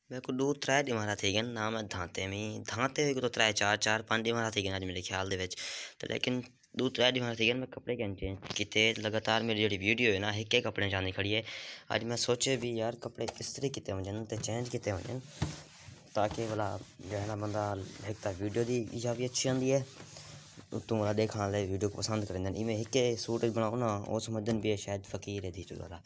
मेरे को 2-3 ॾींहं थी गए ना मैं धांते हुए तो 3 4 ॾींहं थी गए अज मेरे ख्याल दे विच ते लेकिन 2-3 ॾींहं थी गए मैं कपड़े कैन चेंज किते लगातार मेरी जी वीडियो है ना हिके कपड़े चांदी खड़ी है। अज मैं सोचे भी यार कपड़े इस्त्री किते वजन ते चेंज किते वजन ताकि भला जो है ना बंदा एक तो वीडियो दी इजा भी अच्छी आती है तू वाला देखने वाले वीडियो को पसंद करें इवें हिके सूट बनाओ ना वो समझन भी है शायद फ़कीर है दी चुरा।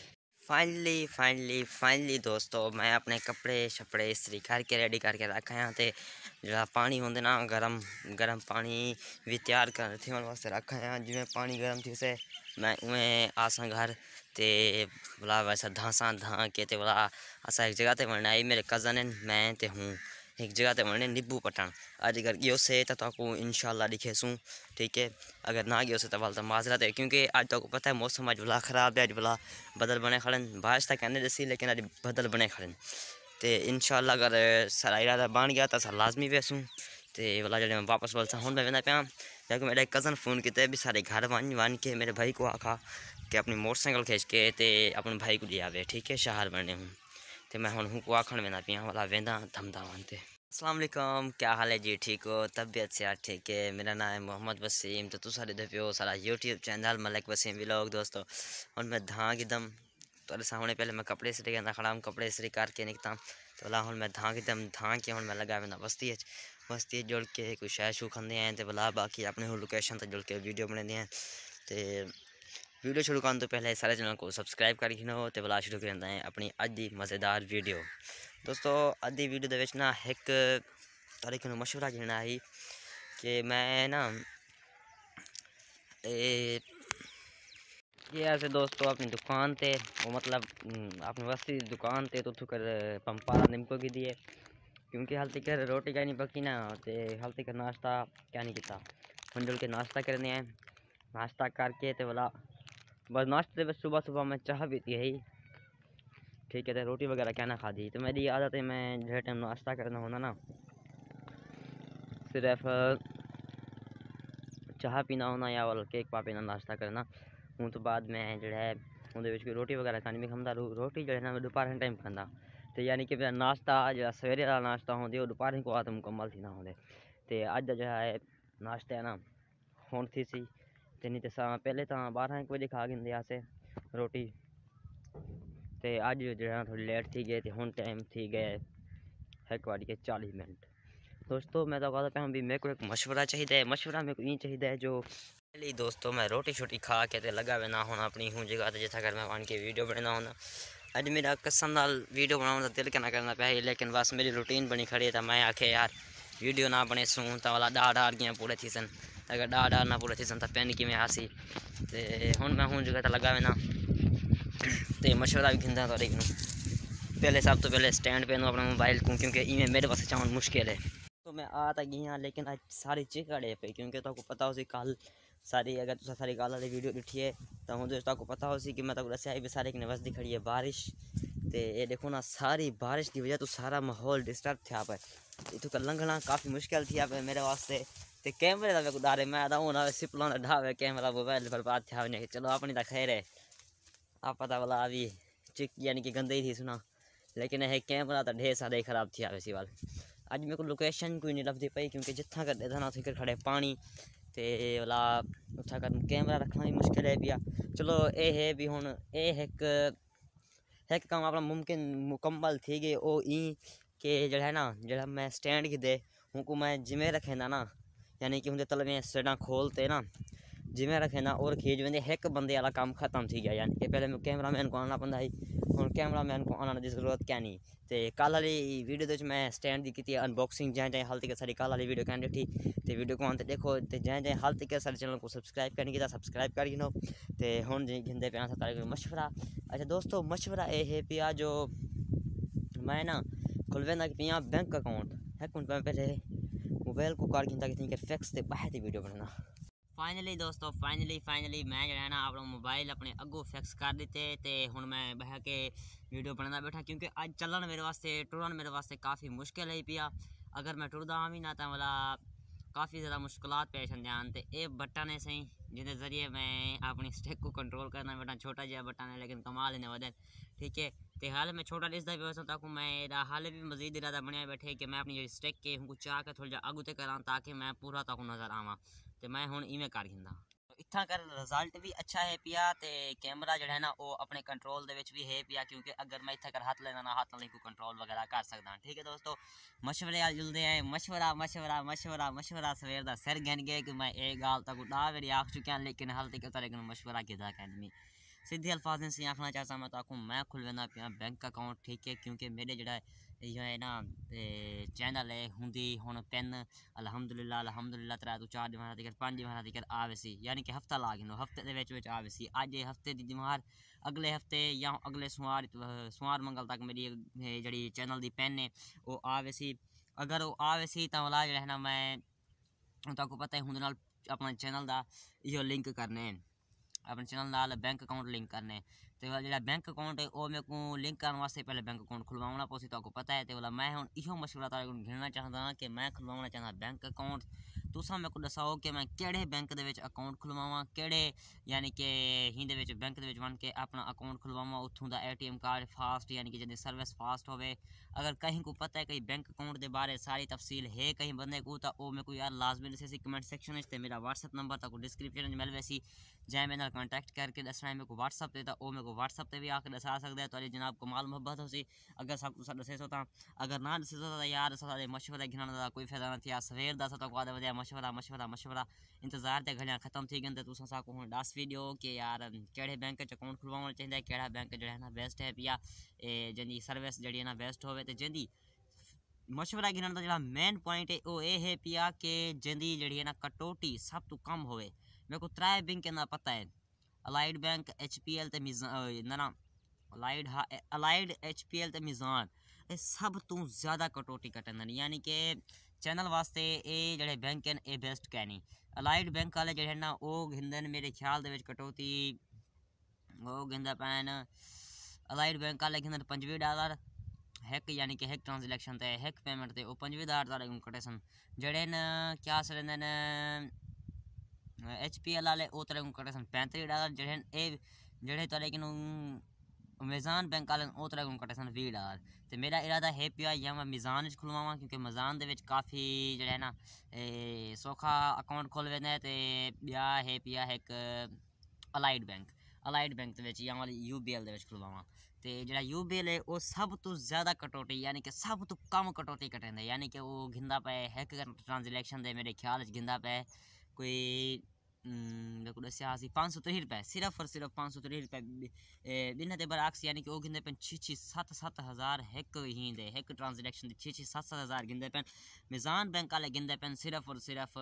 फाइनली दोस्तों मैं अपने कपड़े छपड़े इस्त्री करके रेडी करके रखा यहाँ ते जो पानी होंगे ना गरम पानी भी तैयार कर थी वास्ते रखा यहाँ जिमें पानी गर्म थी से मैं उमें आसा घर ते बोला वैसा धांसा धां के ते बोला असा एक जगह ते वरना आई मेरे कज़न मैं ते हूँ एक जगह ते वरने नींबू पटन अज अगर गयो से तो इंशाल्लाह दिखेसूँ ठीक है। अगर ना गयो से तो वाल तो माजरत है क्योंकि आज तो पता है मौसम अज भला ख़राब है अज भला बदल बने खड़न बारिश तक कहने दसी लेकिन अज बदल बने खड़न तो इंशाल्लाह अगर सारा इरादा बन गया तो अस लाजमी वेसूँ तो वाला जो मैं वापस बोलता हूँ मैं वेंदा पाया क्योंकि मेरे कज़न फ़ोन किया भी सारे घर वन के मेरे भाई को आखा कि अपनी मोटरसाइकिल खींच के ते अपने भाई को ले आवे ठीक है शहर बनने हूँ तो मैं हूँ को आखन वेंदा पिया वाला वेंदा धमदा वन ते। अस्सलाम वालेकुम क्या हाल है जी ठीक हो तबीयत से ठीक है। मेरा नाम है मोहम्मद वसीम तो तुम सारे देखो सारा YouTube channel Malik Waseem vlog दोस्तों और मैं धाँ एकदम तो सामने पहले मैं कपड़े इस्त्री करना खड़ा हूँ कपड़े इस्त्री करके निकता तो बोला हूँ मैं धाँ एकदम धाँ के हूँ मैं लगा मैं बस्ती जुड़ के कोई शह शू खाते हैं तो बोला बाकी अपने लोकेशन तक जुड़ के वीडियो बनाते हैं तो वीडियो शुरू करने तो पहले सारे चैनल को सब्सक्राइब कर लो तो बोला शुरू करता है अपनी अज की मज़ेदार वीडियो। दोस्तों अज की वीडियो के ना एक तारीख को मशवरा देना है कि मैं ना ये ऐसे दोस्तों अपनी दुकान ते वो मतलब अपनी वस्ती दुकान ते तो कर पंपा निमको की दिए क्योंकि हाल तक रोटी क्या नहीं पकी ना तो हाल तक नाश्ता क्या नहीं किया मंजुल के नाश्ता करने हैं नाश्ता करके तो बोला बस नाश्ते बस सुबह मैं चाह पीती है ठीक है तो रोटी वगैरह क्या ना खाधी तो मेरी आदत है मैं जो टाइम नाश्ता करना होना ना सिर्फ चाह पीना होना या वाला केक पा पीना नाश्ता करना हूँ तो बाद में जो है कोई रोटी वगैरह खानी भी खादा रोटी जो है ना मैं दोपहर टाइम खादा तो यानी कि मेरा नाश्ता जो सवेरे वाला नाश्ता होंगे वो दोपहर को आते मुकम्मल थी ना होंगे तो अज जो है नाश्ता है ना हूँ थी सी तो नहीं तो पहले तो 12 बजे खा गए रोटी तो अज जो है थोड़ी लेट थी गए तो हूँ टाइम थी गए 1:40 दोस्तों मैं तो कहता पाया भी मेरे को एक मशवरा चाहिए मशवरा मेरे को ये चाहिए जो पहले दोस्तों मैं रोटी शोटी खा के ते लगा ना होना अपनी हूँ जगह जितना घर मैं वन के वीडियो बनाना होना अज मेरा कसम नाल वीडियो बनाने का दिल क्या करना पाया लेकिन बस मेरी रूटीन बनी खड़ी है तो मैं आखे यार वीडियो ना बने सूँ तो वाला डार गया पूरे थी सन अगर डार ना पूरे थी सन तो पेन कि आसी तो हूँ मैं हूँ जगह लगा ना तो मशवरा भी खिंदा थोड़े पहले सब तो पहले स्टैंड पे अपना मोबाइल को क्योंकि इवें मेरे पास चाहन मुश्किल है तो मैं आ तो गई हाँ लेकिन आज सारी चिकड़े पे क्योंकि तो पता हो सी कल सारी अगर तुम सारी कल वाली वीडियो दिखी है तो हूँ दोस्तों को पता हो सी कि मैं तो दसिया भी सारे कने वसदी खड़ी है बारिश तो ये देखो ना सारी बारिश की वजह तो सारा माहौल डिस्टर्ब था पे इतों लंघना काफ़ी मुश्किल थी पे मेरे वास्ते तो कैमरे का मेरे को डर है मैं हूँ ना सिपलों ढावे कैमरा मोबाइल बर्बाद था चलो अपनी तो खैर है आप पता वाला अभी चिक यानी कि गंदे ही थी सुना लेकिन यह कैमरा तो ढेर सारे खराब थी वैसी वाल अज मेरे को लोकेशन कोई नहीं लभदी पई क्योंकि जितना कर देता ना उसे खड़े पानी तो वाला उतना कर कैमरा रखना भी मुश्किल है पिया चलो ये है भी हूँ एक काम अपना मुकम्मल थी गए वो कि जो है ना जो मैं स्टैंड की दे उनको मैं जिमें रखे ना यानी कि उनके तलवे सड़ा खोलते ना जिमें रखे ना और खींच वेंदे एक बंदे वाला काम खत्म थी गया यानी कि पहले कैमरा मैन को आना पड़ा हूँ कैमरा मैन को आना की जरूरत क्या नहीं तो कल वाली वीडियो मैं स्टैंड की की अनबॉक्सिंग जैं जैं हाल तक सारी कल वाली वीडियो कैन देखी तो वीडियो को आते देखो तो जैं जैं हाल तक सारे चैनल को सब्सक्राइब करने की सब्सक्राइब कर गिनो तो हूँ गिनते पे सारे मशवरा अच्छा दोस्तों मशवरा ये है पिया जो मैं ना खुलवेंदा पिया बैंक अकाउंट है कौन पहले मोबाइल को कार गिनता कि फिक्स से बाहर वीडियो बनना फाइनली दोस्तों फाइनली मैं जो है ना अपना मोबाइल अपने अगों फिक्स कर दिते तो हुण मैं बह के वीडियो बनाना बैठा क्योंकि अज चलन मेरे वास्ते टुरन मेरे वास्ते काफ़ी मुश्किल है पिया अगर मैं टुरदा भी ना तो वाला काफ़ी ज़्यादा मुश्किलात पेश आंदियां तो ये बटन है सही जिसके ज़रिए मैं अपनी स्टिक को कंट्रोल करना बैठा छोटा जहा बटन है लेकिन कमाल इन्हें वजन ठीक है तो हाल मैं छोटा दिसदा पे वैसा ताकू मैं एदा हाल भी मजीद इरादा बनया बैठे कि मैं अपनी जो स्टेक के हूँ चाह के थोड़ा जा आगू ते करा ताकि मैं पूरा ताकू नज़र आवा तो मैं हुण इवें कर गिंदा इतना कर रिजल्ट भी अच्छा है पिया ते कैमरा जो है ना वो अपने कंट्रोल दे विच भी है पिया क्योंकि अगर मैं इतना कर हाथ लेना ना हाथ नाल को कंट्रोल वगैरह कर सकदा ठीक है दोस्तों मशवरे आल जुलदे हैं मशवरा मशवरा मशवरा मशवरा सवेर दा सिर गन गए कि मैं एक गाल तक डा मेरी आख चुका लेकिन हाल तक तारे मशवरा किदा कहनी सीधे अल्फाज से आखना चाहता मैं ताकू मैं खुलवेंदा पिया बैंक अकाउंट ठीक है क्योंकि मेरे जड़ा जो है ना चैनल है हुंदी हुण पेन अलहमदुलिल्लाह 3 तो 4 दिमाग तक 5 दिमाग तक आवे सी यानी कि हफ्ता ला गिनो हफ्ते दे विच आवे सी अज हफ्ते दी दिमाग अगले हफ्ते या अगले सोमवार मंगल तक मेरी जड़ी चैनल दी पेन है वो आवे सी अगर वो आवे सी तां वाला जो है ना मैं ताकू पता है हुंदे नाल अपना चैनल दा इहो लिंक करने अपने चैनल नाल बैंक अकाउंट लिंक करने तो जो बैंक अकाउंट है वो मेरे को लिंक करने वास्ते पहले बैंक अकाउंट खुलवाना पोसी तो आपको पता है तो वाला मैं हूँ इहो मशवरा तारे को घेरना चाहता कि मैं खुलवाना चाहता बैंक अकाउंट तुसा मेरे को दसाओ कि मैं केड़े बैंक दे विच अकाउंट खुलवावां केड़े यानी कि हिंदे which bank they which one के अपना अकाउंट खुलवावां उत्थों दा ATM कार्ड फास्ट यानी कि जिंदी सर्विस फास्ट होवे अगर कहीं को पता है कहीं बैंक अकाउंट के बारे सारी तफसील है कहीं बंदे को तो वो मेरे को यार लाजमी दसे कमेंट सेक्शन में मेरा व्हाट्सअप नंबर तक डिस्क्रिप्शन में मिल वैसी जै मेरे कॉन्टैक्ट करके दसना है मेरे को व्हाट्सअप ते वो मेरे को व्हाट्सअप ते भी आके दसा सकते तो जनाब कमाल मुहब्बत हो सी अगर सब कुछ दसे सो अगर ना दसे तो यार सारे मशवरा गिनने का कोई फायदा नहीं सवेर दस तो बाद वजह मशवरा मशवरा मशवरा इंतजार ते घड़ियां खत्म थी गए तुसा साको हुण दस वीडियो कि यार केड़े बैंक च अकाउंट खुलवाना चाहिए केड़ा बैंक जो है ना बेस्ट है पिया जिंदी सर्विस जड़ी है ना बेस्ट होवे ते जिंदी मशवरा गिनने का जो मेन पॉइंट है वो ये है पिया कि जिंदी जड़ी है ना कटौती सब तो कम होवे मेरे को 3 बैंक का पता है अलाइड बैंक HPL ते मिजान ना अलाइड HPL ते मिजान ये सब तो ज़्यादा कटौती कटन यानी कि चैनल वास्ते ये जड़े बैंक हैं ये बेस्ट कहनी अलाइड बैंक वाले जड़े ना वो गिंदन मेरे ख्याल दे कटौती वो गिंदा पैन अलाइड बैंक वाले गिंदन $25 हैक यानी कि हैक ट्रांसलेक्शन ते हैक पेमेंट ते वो $25 कटे सन जड़े न क्या सरेंदे न HPL वाले वो तरह कटे सन $35 जड़े तरह कि मिजान बैंक वाले वो तरह कटे सन $20 तो मेरा इरादा है पिया या मैं मिजान खुलवावा क्योंकि मिजान दे विच काफ़ी जो है ना सौखा अकाउंट खोल वेंदा ते ब्या है पिया एक अलाइड बैंक दे विच या वाली UBL दे विच खुलवावा तो जो UBL है वो सब तो ज़्यादा कटौती यानी कि सब तो कम कटौती कटेंदा यानी कि वो गिंदा पे हैक ट्रांसलेक्शन दे मेरे ख्याल गिंदा पे कोई मेरे को दसिया सी ₹530 सिर्फ और सिर्फ ₹530 बिना दे बरअक्स यानी कि वो गिंदे पेन 6-7 हज़ार हैक ही दे हैक ट्रांसलेक्शन दे 6-7 हज़ार गिंदे पेन मिजान बैंक वाले गिंदे पेन सिर्फ और सिर्फ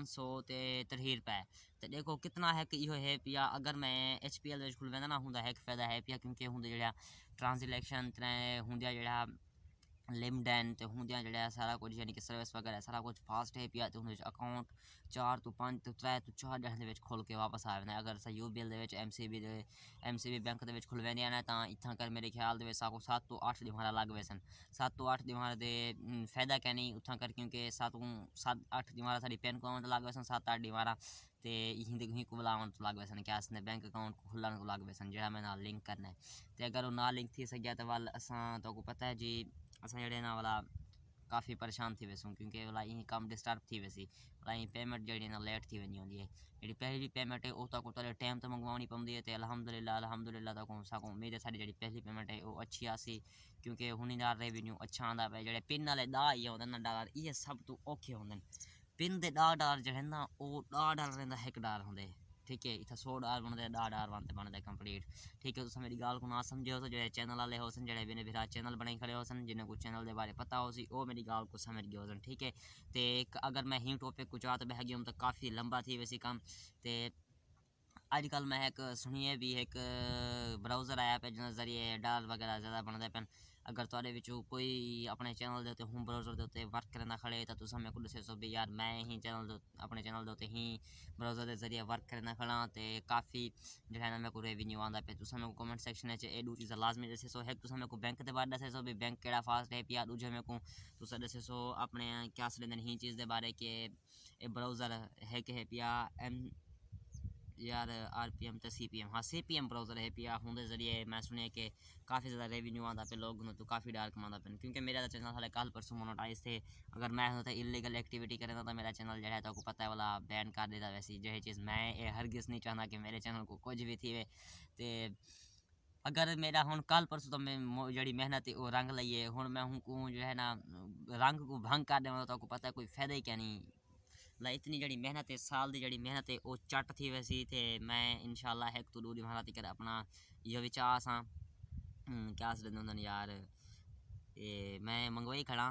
₹530 तो देखो कितना हैक इहो है पिया अगर मैं HPL खुलवेंदा ना हुंदा हैक फायदा है पिया क्योंकि हुंदे जेड़ा ट्रांसलेक्शन हुंदिया जेड़ा लिमडन तो हुंदियां जड़ा सारा कुछ यानी कि सर्विस वगैरह सारा कुछ फास्ट है पिया तो अकाउंट 4 तो 5 तो 3 तो 4 जने दे खोल के वापस आ जाना अगर सा UBL दे MCB बैंक दे खुलवेंदे ना तां इत्थां कर मेरे ख्याल दे साको 7 तो 8 दिमाग लग वैसन 7 तो 8 दिमाग दे फायदा क्या नहीं उत्थां कर क्योंकि 7-8 दिमाग सारी पेन अकाउंट लग वैसन 7-8 दिमाग ते हिंदी को बुलावन तो लग वैसन क्या असने बैंक अकाउंट को खुलन को लग वैसन जेड़ा मैं नाल लिंक करना है ते अगर वो ना लिंक थी सकिया तो वाल असां तो को पता है जी असां जड़े ना वाला काफ़ी परेशान थी वैसूँ क्योंकि वाला यहीं कम डिस्टर्ब थी वैसी वाला यहीं पेमेंट जड़ी ना लेट थी वनी होंदी है जी पहली पेमेंट है वो को तो टाइम तो मंगवानी पौंदी है तो अलहमदुलिल्लाह तो साको उम्मीद है सारी जी पहली पेमेंट है वो अच्छी आसी क्योंकि हुनी दा रेवेन्यू अच्छा आंदा पे जड़े पिन वाले $10 ये सब तो औखे होंदे पिन दे $10 जड़े ना वो $10 रहिंदा $1 होंदे ठीक है इतना $100 बनते $10 बनते कंप्लीट ठीक है तुम मेरी गाल को ना समझो तो जो चैनल वाले हो सन जो मेरे बिरा चैनल बने खड़े हो सन जिन्हें कुछ चैनल के बारे पता हो सी वो मेरी गाल को समझ गए हो सन ठीक है तो अगर मैं ही टॉपिक कुछ आता बह गया तो काफ़ी लंबा थी वैसे कम तो अजकल मैं एक सुनिए भी एक ब्राउज़र आया पे जिस जरिए डाल वगैरह ज़्यादा बनते पैन अगर थोड़े विचों कोई अपने चैनल के उत्ते होम ब्राउज़र के उत्ते वर्क करना खड़े तो तुम मेरे को दसे सो भी यार मैं ही चैनल अपने चैनल के उत्ते ही ब्राउज़र के जरिए वर्क करना खड़ा तो काफ़ी जो है ना मेरे को रेवेन्यू आता पे तुम मेरे को कमेंट सेक्शन ये दो चीज़ लाजमी दसे सो है तुम मेरे को बैंक के बारे दसे सो भी बैंक केड़ा फास्ट है या दूजे मेरे को तुम दसे सो अपने क्या सलेंदन ही चीज़ के बारे के ब्राउज़र है कि है पिया यार RPM तो CPM, हाँ CPM ब्राउज़र है पिया होंदे जरिए मैं सुने कि काफ़ी ज़्यादा रेवेन्यू आंदा पे लोग तो काफ़ी डाल कमांदा पे, क्योंकि मेरा तो चैनल हाले कल परसों मोनेटाइज थे। अगर मैं होता इलीगल एक्टिविटी करें तो मेरा चैनल जो है तो आपको पता है वाला बैन कर देता। वैसे जो है चीज़ मैं हरगिज़ नहीं चाहता कि मेरे चैनल को कुछ भी थी ते अगर मेरा हुण कल परसों तो मैं जड़ी मेहनत वो रंग लईए हुण मैं हूँ को जो है ना रंग को भंग कर देवां तो आपको पता है कोई फायदा ही क्या नहीं। ला इतनी जड़ी मेहनत है साल दी जड़ी मेहनत है वो चट थी वैसी थे। मैं इंशाल्लाह है तो दूरी महाराती कर अपना ये विचार सा क्या सदन यार ये मैं मंगवाई खड़ा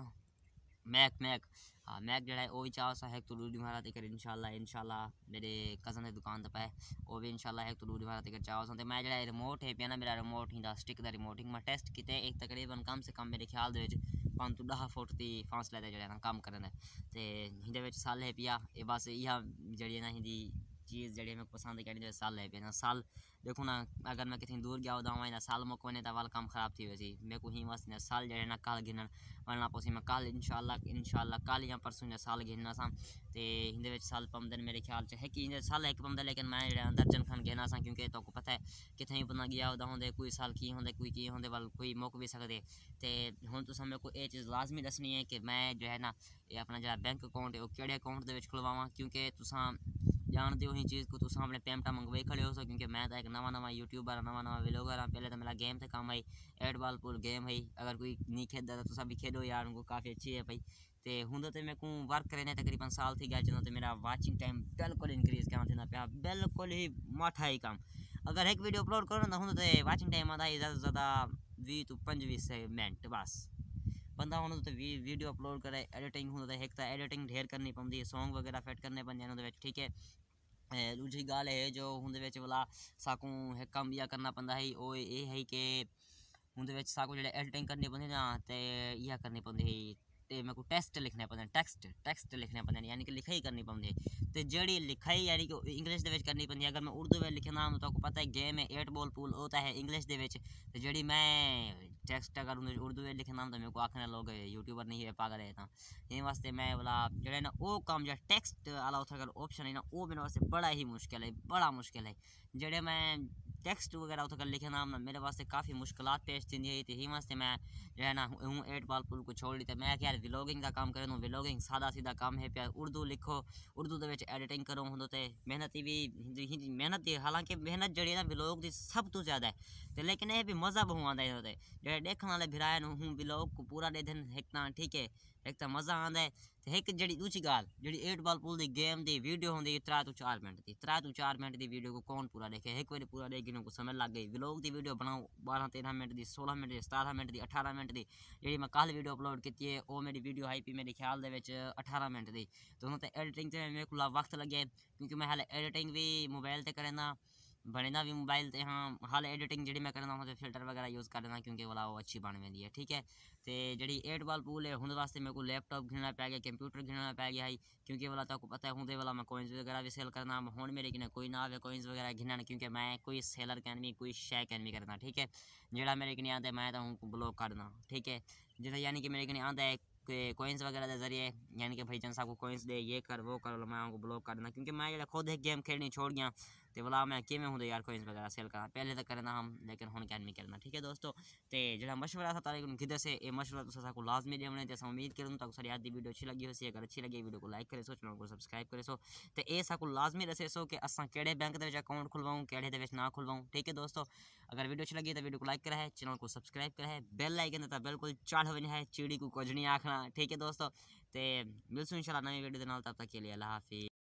मैक हाँ मैक जड़ा है वो भी चाह सा है तो दूरी महारा तक इंशाल्लाह मेरे कज़न की दुकान तो पाए वो भी इंशाल्लाह है तो दूरी महारा तक चाह सा मैं जड़ा रिमोट है पिया ना मेरा रिमोट ही स्टिक का रिमोट ही मैं टेस्ट किते एक तकरीबन कम से कम मेरे ख्याल दे 5 तो 10 फुट की फासले ते जड़ा काम करना ते हिंदे विच साल है पिया ये बस यह जड़ी ना हिंदी चीज़ जड़ी मैं पसंद करनी साल है पिया साल देखो ना अगर मैं कितनी दूर गया होता ना साल मुकने तो वाल काम खराब थी वैसी मेरे को ही मस्त साल जड़े ना कल गिनन वरना पोसी मैं कल इंशाल्लाह कल या परसों ने साल गिनना सा ते हिंदे विच साल पमदन मेरे ख्याल च है कि साल एक पमदा लेकिन मैं दर्जन खन गिना सा क्योंकि तो पता है कितने बंदा गया होता होंगे कोई साल की होंगे कोई की होंगे वाल कोई मुक भी सकते ते हुण तुसां मेरे को ये चीज़ लाजमी दसनी है कि मैं जो है ना ये अपना जो बैंक अकाउंट है वो केड़े अकाउंट दे विच खुलवावां क्योंकि तुसां जानते हो ही चीज़ को तुसां अपने पेमेंटा मंगवाई खड़े हो सो क्योंकि मैं तो एक नवा यूट्यूबर नवा व्लॉगर हाँ पहले तो मेरा गेम से काम आई 8 बॉल पूल गेम है अगर कोई नहीं खेलता तो तुसा भी खेलो यार उनको काफ़ी अच्छी है भाई ते हुंदे तो मेरे को वर्क करने तकरीबन साल थी गया जो तो मेरा वाचिंग टाइम बिल्कुल इंक्रीज क्या थी पे बिल्कुल ही माठा ही काम अगर एक वीडियो अपलोड करो ना हुंदे तो वाचिंग टाइम आता है ज़्यादा से ज़्यादा 20 तो 25 मिनट बस बंदा होने तो वीडियो अपलोड करे एडिटिंग होता है एक तो एडिटिंग ढेर करनी पौंदी है सॉन्ग वगैरह फिट करने पौंदे हैं ठीक है। दूसरी गल है जो उनके वाला साकू एक कम यह करना पड़ता है वो ये है कि उनके साकू जो एडिटिंग करनी पौंदी ना तो यह करनी पौंदी है ते मेरे को टेक्स्ट लिखने पौंदे टेक्स्ट लिखने पौंदे यानी कि लिखाई करनी पौंदी है तो जड़ी लिखाई यानी कि इंग्लिश दे विच करनी पौंदी अगर मैं उर्दू में लिखना तो आपको पता है गेम है 8 बॉल पूल होता है इंग्लिश दे विच तो जड़ी मैं टेक्स्ट अगर उर्दू में लिखना तो मेरे को आखने लोग यूट्यूबर नहीं है पागल है ना इन वास्ते मैं वाला जड़े ना वो काम जो टेक्स्ट वाला उस अगर ऑप्शन है ना वो मेरे वास्ते बड़ा ही मुश्किल है बड़ा मुश्किल है जड़े मैं टेक्स्ट वगैरह उस लिखना मेरे वास्ते काफ़ी मुश्किलात पेश थी तो ही वास्ते मैं जो है ना हूँ 8 बॉल पुल को छोड़ दी तो मैं यार व्लॉगिंग का काम करूँ व्लॉगिंग सादा सीधा काम है प्यार उर्दू लिखो उर्दू के एडिटिंग करो होंगे तो मेहनत भी मेहनत हालांकि मेहनत जड़ी है ना व्लॉग की सब तो ज़्यादा है तो लेकिन ये भी मज़ा बहु आता है जो देखने वाले भिराए हूँ व्लॉग को पूरा दे दिन एक ठीक है एक तो मज़ा आता है तो एक जी दूसरी गाल जी 8 बॉल पुल की गेम की वीडियो होंगी 3 तो 4 मिनट की 3 तो 4 मिनट की वीडियो को कौन पूरा देखे एक बार पूरा देख को समझ लग गई व्लॉग की वीडियो बनाओ 12-13 मिनट की 16 मिनट की 17 मिनट की 18 मिनट की जी मैं कल वीडियो अपलोड की है वो मेरी वीडियो आई पी मेरे ख्याल के 18 मिनट की तो उन्होंने एडिटिंग से मेरे को वक्त लगे क्योंकि मैं हाल एडिटिंग भी मोबाइल से करना बनना भी मोबाइल से हाँ हाल एडिटिंग जी मैं करना तो फिल्टर वगैरह यूज़ कर देना क्योंकि वाला वो अच्छी बन रही है ठीक है तो जी 8 बॉल पूल है उनके वास्ते मेरे को लैपटॉप घिनना पै गया कंप्यूटर घिनना पै गया है क्योंकि वाला तो पता है होंगे वाला मैं कोइंस वगैरह भी सेल करना हूँ मेरे कि कोई ना आवे कोइंस वगैरह घिनन क्योंकि मैं कोई सेलर कैन भी कोई शे कैन भी करना ठीक है जोड़ा मेरे कि आता मैं तो हूँ ब्लॉक करना ठीक है जैसे यानी कि मेरे कि आता है कोइंस वगैरह के जरिए यानी कि भाई जनसा को कोइंस दे ये कर वो कर मैं आपको ब्लॉक कर देना क्योंकि मैं खुद एक गेम खेलनी छोड़ गया तो बोला मैं कि में हूँ यार कोइंस वगैरह सेल करना पहले तो करना हम लेकिन हूँ क्या नहीं करना ठीक है दोस्तों तो जो मशवरा था तारे किधर से ये मशवरा तो लाजमी देने तो उम्मीद करूँ तो सारी आदि वीडियो अच्छी लगी हो अगर अच्छी लगी वीडियो को लाइक करे सो चैनल को सब्सक्राइब करे सो तो ये साकू लाजमी दसे सो कि अस केड़े बैंक के अकाउंट खुलवाऊँ केड़े ना खुलवाऊँ ठीक है दोस्तों अगर वीडियो अच्छी लगी तो वीडियो को लाइक करा है चैनल को सब्सक्राइब करा है बेल आइकन देता बिल्कुल चाल बना है चिड़ी को कुछ नहीं आखना ठीक है दोस्तों तो मिलसूँ इंशाल्लाह नई वीडियो तब तक के लिए अल्लाह हाफिज़।